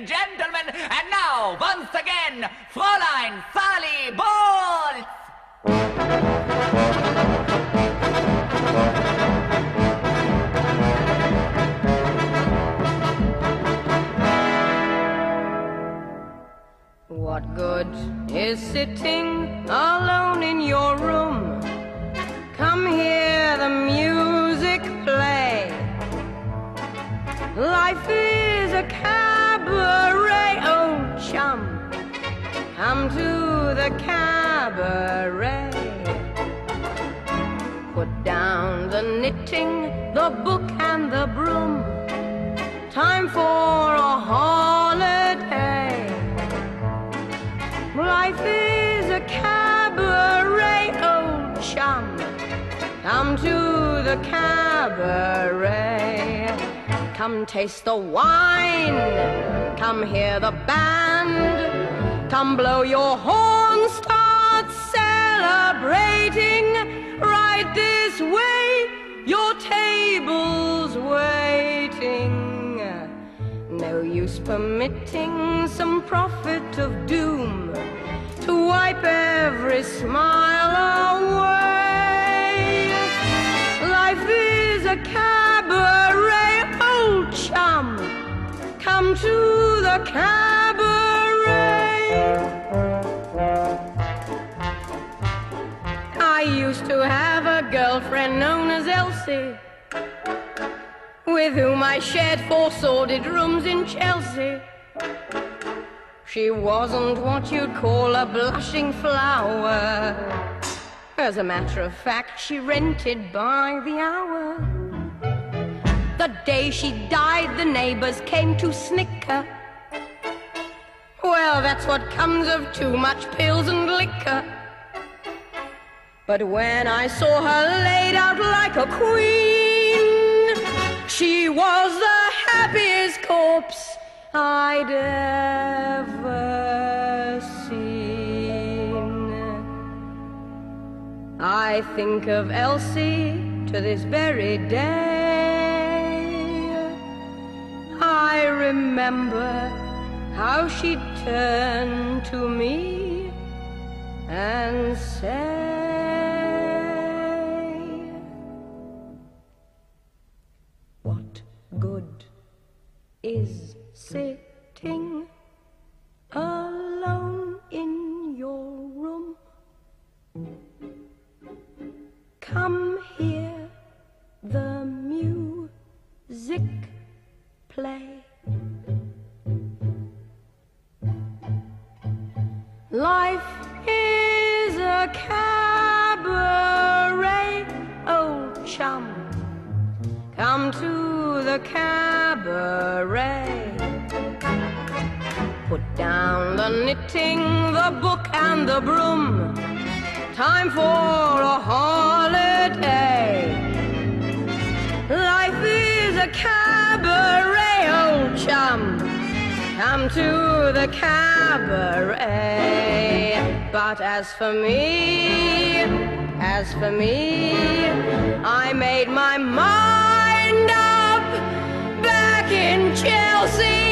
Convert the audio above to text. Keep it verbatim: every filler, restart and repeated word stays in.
and gentlemen, and now, once again, Fräulein Sally Bowles! What good is sitting alone in your room? Come hear the music play. Life is a cabaret, old chum. Come to the cabaret. Put down the knitting, the book and the broom. Time for a holiday. Life is a cabaret, old chum. Come to the cabaret. Come taste the wine. Come hear the band. Come blow your horn, start celebrating. Right this way, your table's waiting. No use permitting some prophet of doom to wipe every smile away. Life is a cabaret, old chum. Come to the cabaret. I used to have a girlfriend known as Elsie, with whom I shared four sordid rooms in Chelsea. She wasn't what you'd call a blushing flower. As a matter of fact, she rented by the hour. The day she died, the neighbors came to snicker. Well, that's what comes of too much pills and liquor. But when I saw her laid out like a queen, she was the happiest corpse I'd ever seen. I think of Elsie to this very day. I remember how she turned to me and said, "What good is sitting alone in your room? Come hear the music play. Life is a cabaret, old chum. Come to the cabaret. Put down the knitting, the book and the broom. Time for a holiday. Life is a cabaret, old chum. Come to the cabaret. But as for me, as for me, I made my mind up back in Chelsea.